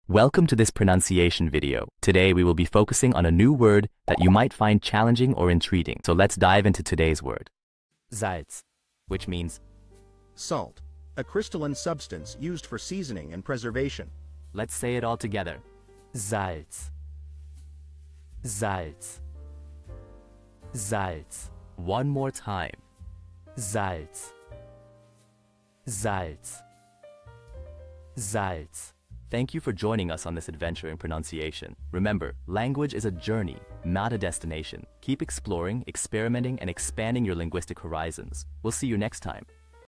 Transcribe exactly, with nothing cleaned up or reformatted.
Welcome to this pronunciation video. Today we will be focusing on a new word that you might find challenging or intriguing. So let's dive into today's word. Salz, which means salt, a crystalline substance used for seasoning and preservation. Let's say it all together. Salz. Salz. Salz. One more time. Salz. Salz. Salz. Thank you for joining us on this adventure in pronunciation. Remember, language is a journey, not a destination. Keep exploring, experimenting, and expanding your linguistic horizons. We'll see you next time.